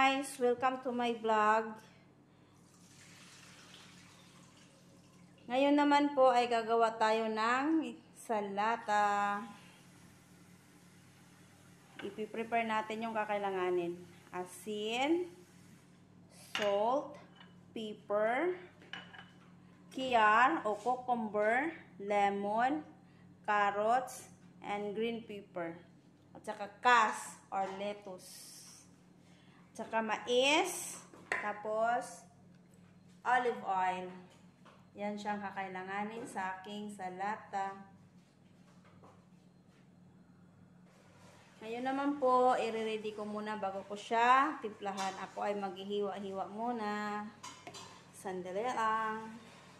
guys! Welcome to my vlog. Ngayon naman po ay gagawa tayo ng salata. Ipi-prepare natin yung kakailanganin. Asin, salt, pepper, kiyar o cucumber, lemon, carrots, and green pepper. At saka kas or lettuce. At saka mais, tapos olive oil. Yan siyang kakailanganin sa aking salata. Ngayon naman po, i-ready ko muna bago ko siya timplahan. Ako ay maghihiwa-hiwa muna. Sandali lang.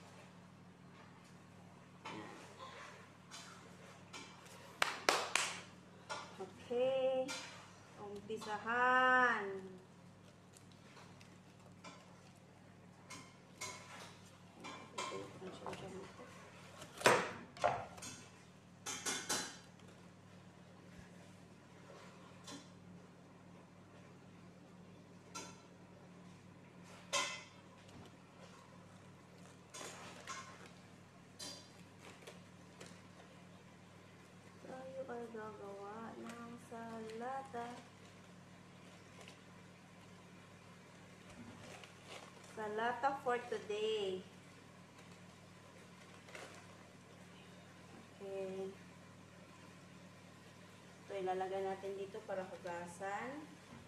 Okay. Umpisahan. Tayo ay gagawa ng salata. Salata for today. Okay. Ito ilalagay natin dito para hugasan.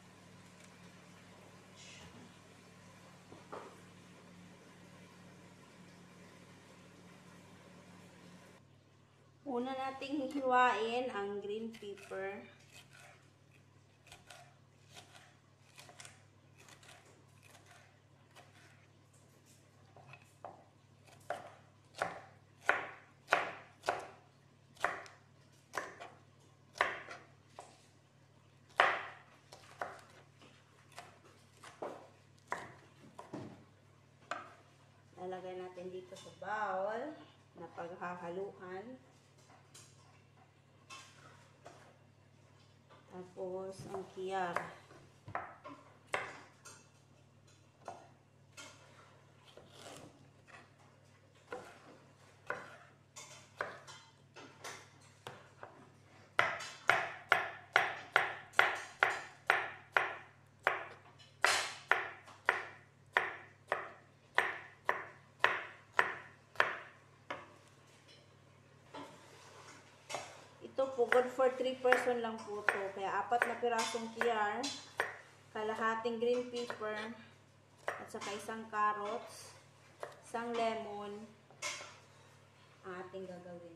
Una nating hihiwain ang green pepper. Lalagay natin dito sa bowl na paghahaluan. Tapos, ang kiyar. Ito po, good for 3 person lang po to. Kaya 4 na pirasong kiyar, kalahating green pepper, at saka isang carrots, isang lemon, ang ating gagawin.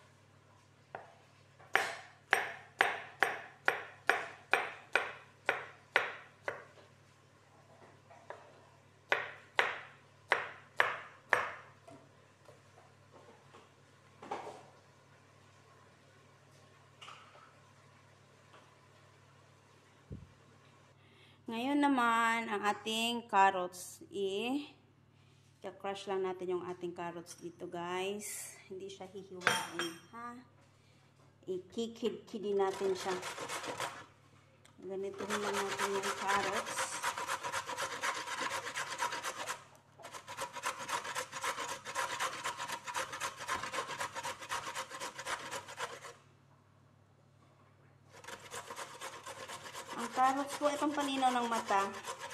Ngayon naman, ang ating carrots, i-crush lang natin yung ating carrots dito, guys. Hindi siya hihiwain, ha? I-kikid-kidin natin siya. Ganituhin lang natin yung carrots. Ang carrots po, itong paninaw ng mata.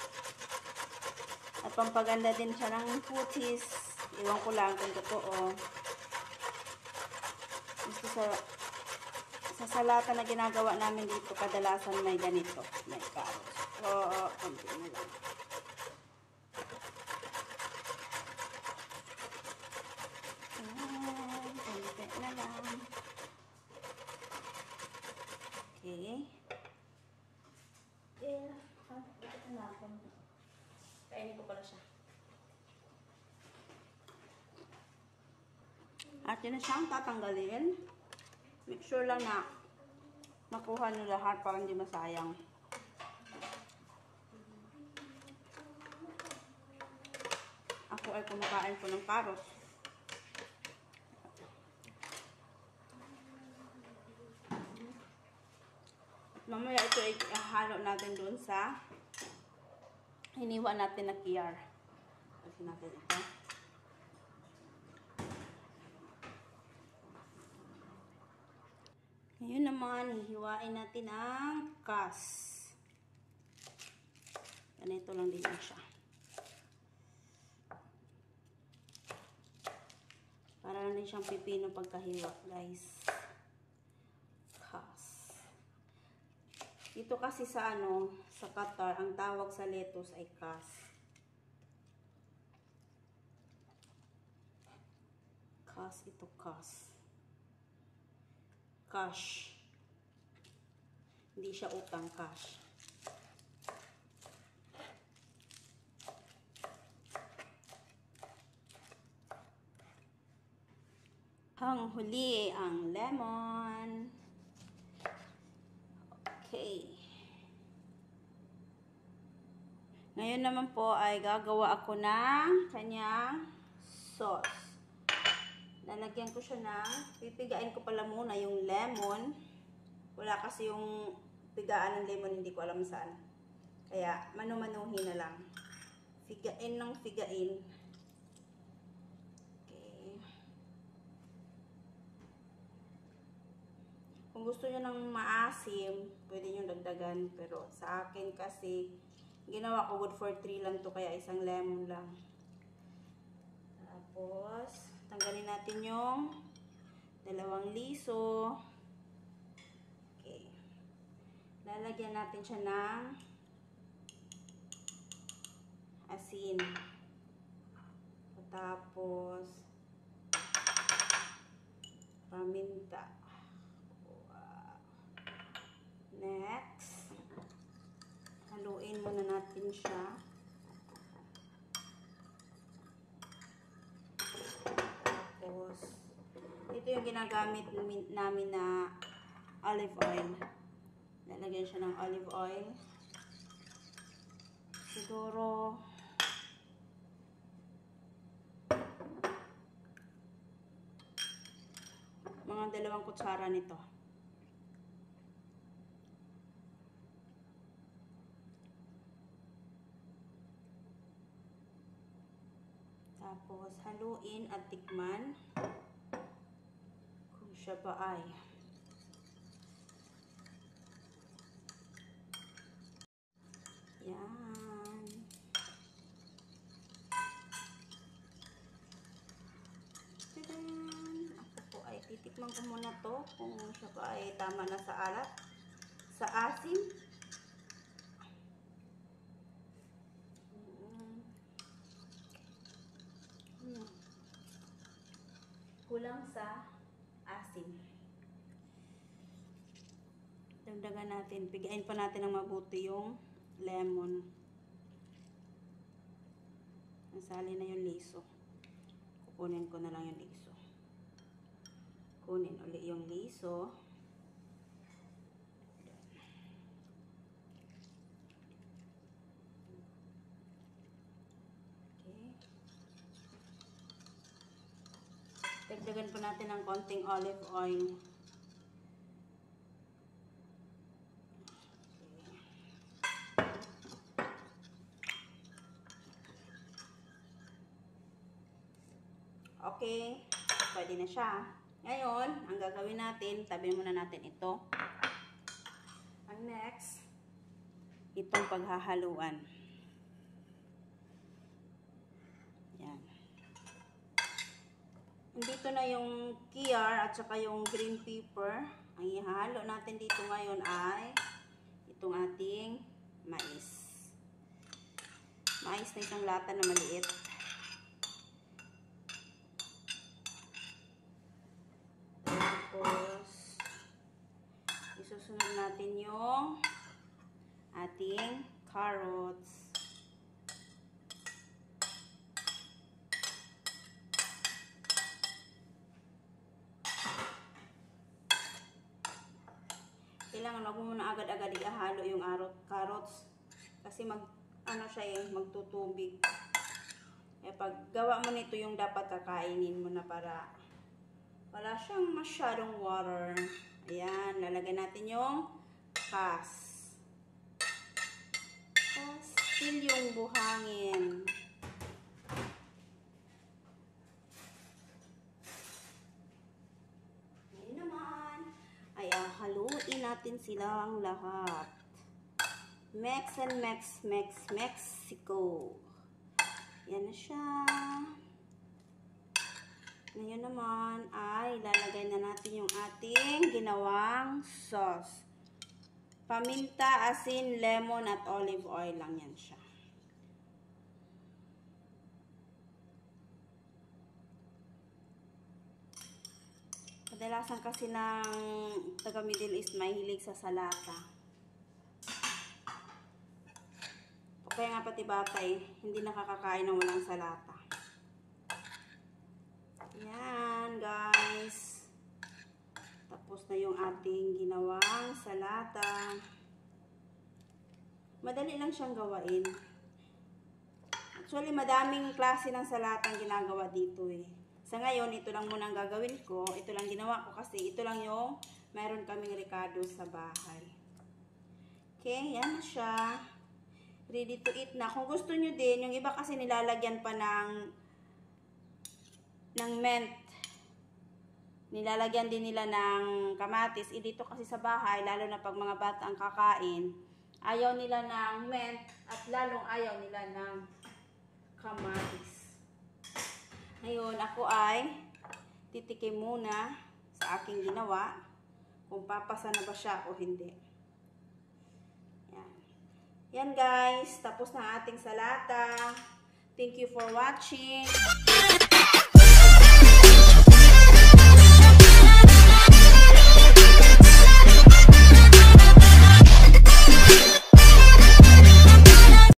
At pampaganda din siya ng kutis. Iwan ko lang kung totoo. Gusto sa salata na ginagawa namin dito, kadalasan may ganito. May carrots. Oo, konti na lang. Konti na lang. Okay. Kainin ko pala siya. At yun na siyang tatanggalin. Make sure lang na makuha nyo lahat para hindi masayang. Ako ay kumakain po ng carrots. At mamaya ito ay halo natin doon sa hiniwa natin na kiyar. Kasi natin ito. Ngayon naman, hihiwain natin ang kas. Ganito lang din siya. Para lang din siyang pipino pagkahiwa, guys. Kas. Dito kasi sa sa Qatar, ang tawag sa lettuce ay kas. Kas, ito kas. Cash. Hindi siya utang, cash. Ang huli, ang lemon. Okay. Ngayon naman po ay gagawa ako ng kanyang sauce. Lalagyan ko siya ng, pipigain ko pala muna yung lemon. Wala kasi yung pigaan ng lemon, hindi ko alam saan. Kaya, manu-manuhin na lang. Figain ng figain. Okay. Kung gusto nyo ng maasim, pwede nyo dagdagan. Pero sa akin kasi, ginawa ko good for 3 lang to, kaya isang lemon lang. Tapos, tanggalin natin yung 2 liso. Okay. Lalagyan natin siya ng asin. Tapos, paminta. Next, haluin muna natin siya. Tapos, ito yung ginagamit namin na olive oil. Lalagyan siya ng olive oil. Siguro, mga 2 kutsara nito. Tapos, haluin at tikman kung siya ba ay yan. Tadan! Ako po ay titikman ko muna to kung siya ba ay tama na sa alat, sa asim. Kulang sa asim. Dagdagan natin. Pigain pa natin ng mabuti yung lemon. Nasali na yung liso. Kukunin ko na lang yung liso. Kunin ulit yung liso. Dagdagan pa natin ng konting olive oil. Okay. Pwede na siya. Ngayon, ang gagawin natin, tabi muna natin ito. Ang next, itong paghahaluan. Yan. Dito na yung kiyar at saka yung green pepper. Ang ihahalo natin dito ngayon ay itong ating mais. Mais na isang lata na maliit. Tapos, isusunod natin yung ating carrots. Kailangan wag mo muna agad-agad ihalo yung carrots kasi magtutubig. Eh pag gawa mo nito yung dapat kakainin mo na para wala siyang masyadong water. Ayan, lalagyan natin yung kas. silyong buhangin. Ngayon naman ay haluin natin silang lahat. Mix and mix, Mexico. Yan na siya. Ngayon naman ay ilalagay na natin yung ating ginawang sauce. Paminta, asin, lemon at olive oil lang yan siya. Kadalasan kasi ng taga Middle East mahilig sa salata. Kaya nga pati batay, hindi nakakakain ng walang salata. Yan, guys. Tapos na yung ating ginawang salata. Madali lang siyang gawain. Actually, madaming klase ng salata ang ginagawa dito eh. Sa ngayon, ito lang muna ang gagawin ko. Ito lang ginawa ko kasi ito lang yung meron kaming Ricardo sa bahay. Okay, yan na siya. Ready to eat na. Kung gusto nyo din, yung iba kasi nilalagyan pa ng mint. Nilalagyan din nila ng kamatis. Dito kasi sa bahay, lalo na pag mga bata ang kakain, ayaw nila ng mint at lalong ayaw nila ng kamatis. Ngayon, ako ay titikim muna sa aking ginawa kung papasa na ba siya o hindi. Yan guys, tapos na ating salata. Thank you for watching.